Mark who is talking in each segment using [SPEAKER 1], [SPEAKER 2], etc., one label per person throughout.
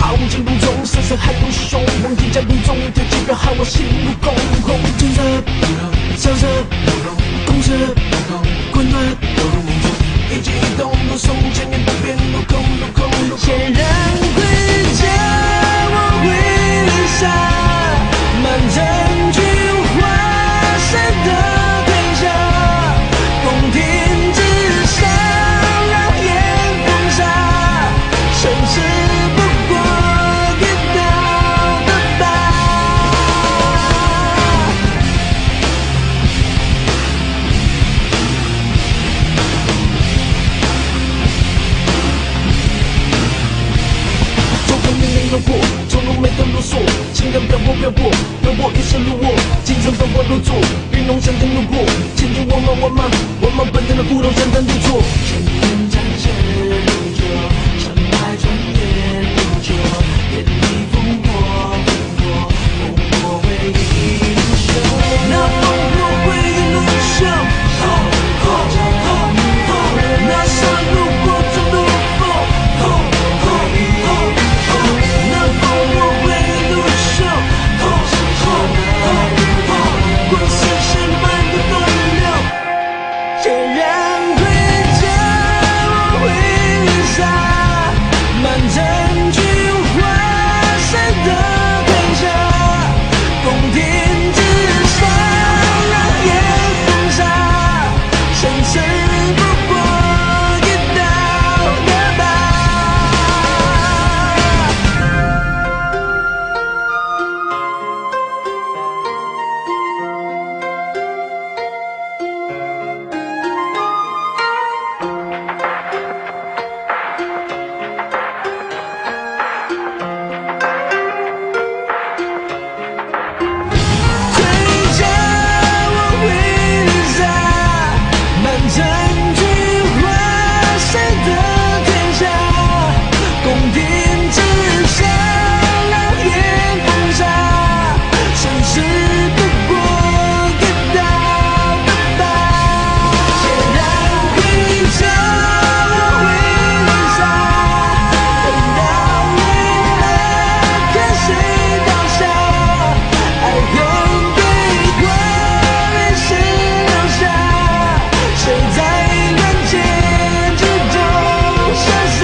[SPEAKER 1] 踏无尽路中，声声海涌汹，梦境在路中，一条街标喊我心如空空。震着，响着，攻着，滚暖，一举一动如松，千年不变，路空路空路空。千人回家，我会离散，满城菊花谁的天下，宫廷之上，让眼风沙，生死不过一道的疤。走过命运诱惑，走入每段路索，情感漂泊漂泊，漂泊一生路我，精神奔波入座，云浓香天路过，千军万马万马，万马奔腾的古董相当地错。千年战线如旧，成败转眼如旧，眼里烽火烽火，烽火为英雄。那烽火为英雄，那杀戮过程如风，那烽火为英雄，滚石山漫步东流。千人回家，我会离散，满城菊花谁的天下，宫廷之上，让眼风沙，生死不过一道的疤。回家，我会离散，满城菊花谁的天下，宫廷之上，让眼风沙，生死不过一道的疤。千人回家，我会离散，等到未来看谁倒下，爱恨对话，人世留下，谁在人间之中潇洒。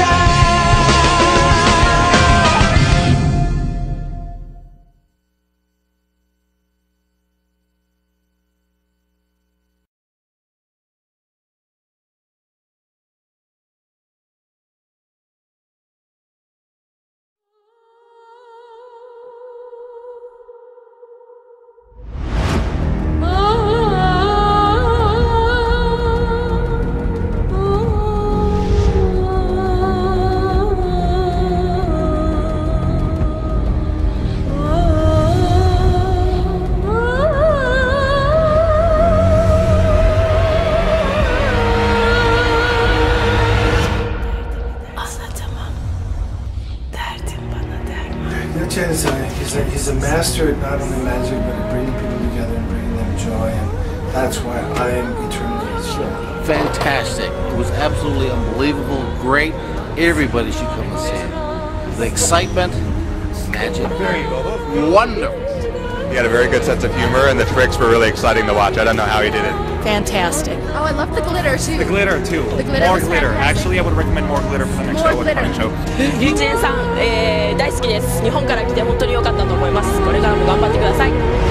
[SPEAKER 2] Chen is he's a master at not only magic but at bringing people together and bringing them joy, and that's why I am eternally his fan.
[SPEAKER 3] Fantastic. It was absolutely unbelievable, great. Everybody should come and see it. The excitement, magic, wonderful.
[SPEAKER 4] He had a very good sense of humor, and the tricks were really exciting to watch. I don't know how he did it.
[SPEAKER 5] Fantastic.
[SPEAKER 6] Oh, I love the glitter too.
[SPEAKER 7] The glitter too.
[SPEAKER 6] The glitter
[SPEAKER 7] More
[SPEAKER 6] was
[SPEAKER 7] glitter.
[SPEAKER 6] fantastic.
[SPEAKER 7] Actually, I would recommend more glitter for the next
[SPEAKER 6] More
[SPEAKER 7] show.
[SPEAKER 6] glitter.
[SPEAKER 7] Show.
[SPEAKER 5] リュウジェンさん、大好きです。日本から来て本当に良かったと思います。これからも頑張ってください。